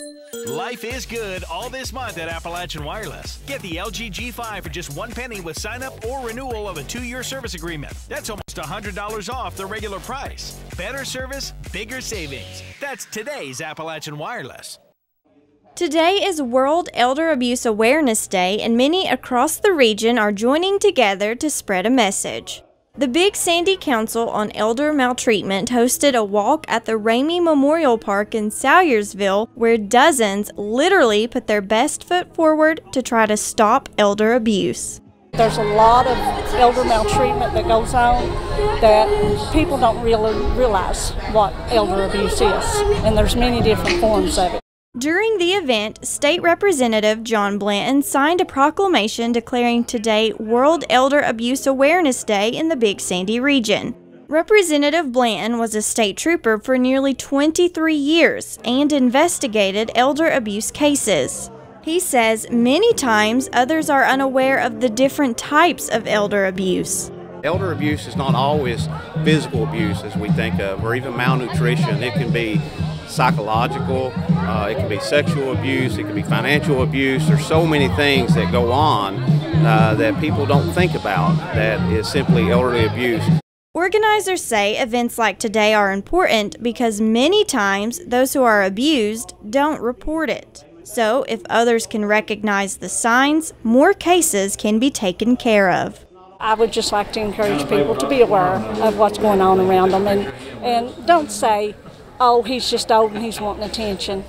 Life is good all this month at Appalachian Wireless. Get the LG G5 for just 1 penny with sign-up or renewal of a 2-year service agreement. That's almost $100 off the regular price. Better service, bigger savings. That's today's Appalachian Wireless. Today is World Elder Abuse Awareness Day, and many across the region are joining together to spread a message. The Big Sandy Council on Elder Maltreatment hosted a walk at the Ramey Memorial Park in Salyersville, where dozens literally put their best foot forward to try to stop elder abuse. There's a lot of elder maltreatment that goes on that people don't really realize what elder abuse is, and there's many different forms of it. During the event, State Representative John Blanton signed a proclamation declaring today World Elder Abuse Awareness Day in the Big Sandy region. Representative Blanton was a state trooper for nearly 23 years and investigated elder abuse cases. He says many times others are unaware of the different types of elder abuse. Elder abuse is not always physical abuse as we think of, or even malnutrition. It can be psychological, it can be sexual abuse, it can be financial abuse. There's so many things that go on that people don't think about that is simply elderly abuse. Organizers say events like today are important because many times those who are abused don't report it. So if others can recognize the signs, more cases can be taken care of. I would just like to encourage people to be aware of what's going on around them and don't say, oh, he's just old and he's wanting attention.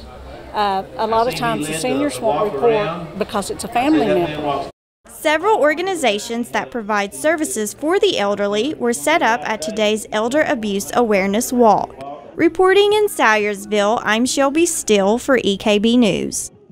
A lot of times the seniors won't report because it's a family member. Several organizations that provide services for the elderly were set up at today's Elder Abuse Awareness Walk. Reporting in Salyersville, I'm Shelby Still for EKB News.